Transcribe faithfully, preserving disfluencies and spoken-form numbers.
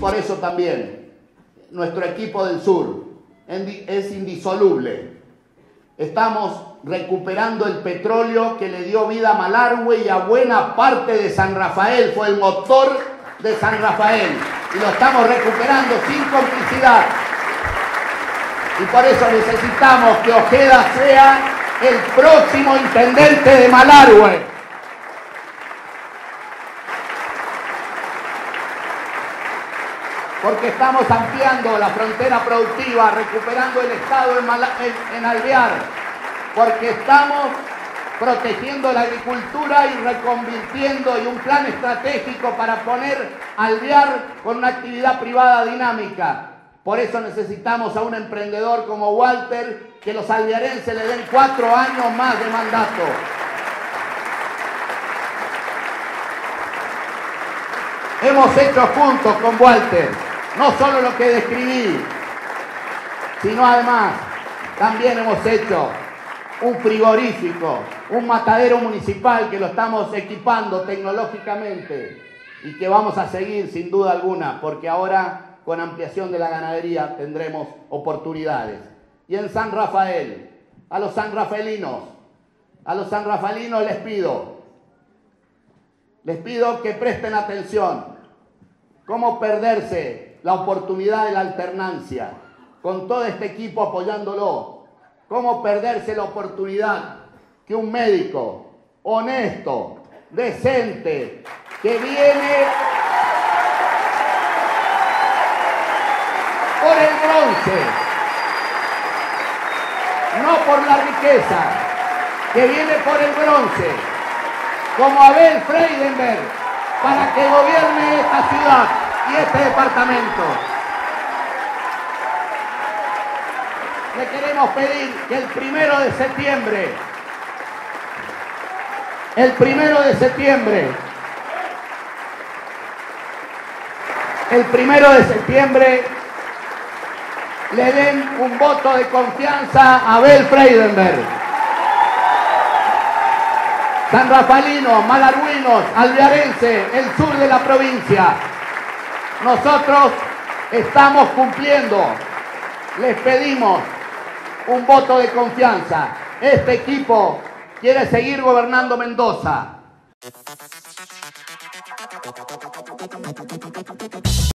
por eso también nuestro equipo del sur es indisoluble. Estamos recuperando el petróleo que le dio vida a Malargüe y a buena parte de San Rafael. Fue el motor de San Rafael y lo estamos recuperando sin complicidad. Y por eso necesitamos que Ojeda sea el próximo intendente de Malargüe. Porque estamos ampliando la frontera productiva, recuperando el Estado en, Mala, en, en Alvear, porque estamos protegiendo la agricultura y reconvirtiendo y un plan estratégico para poner Alvear con una actividad privada dinámica. Por eso necesitamos a un emprendedor como Walter, que los alvearenses le den cuatro años más de mandato. Hemos hecho juntos con Walter no solo lo que describí, sino además también hemos hecho un frigorífico, un matadero municipal que lo estamos equipando tecnológicamente y que vamos a seguir sin duda alguna, porque ahora con ampliación de la ganadería tendremos oportunidades. Y en San Rafael, a los sanrafaelinos, a los sanrafaelinos les pido, les pido que presten atención. ¿Cómo perderse la oportunidad de la alternancia con todo este equipo apoyándolo? ¿Cómo perderse la oportunidad que un médico honesto, decente, que viene por el bronce, no por la riqueza, que viene por el bronce, como Abel Freidenberg, para que gobierne esta ciudad y este departamento? Le queremos pedir que el primero de septiembre, el primero de septiembre, el primero de septiembre le den un voto de confianza a Abel Freidenberg. Sanrafaelinos, malargüinos, alvearenses, el sur de la provincia, nosotros estamos cumpliendo. Les pedimos un voto de confianza. Este equipo quiere seguir gobernando Mendoza.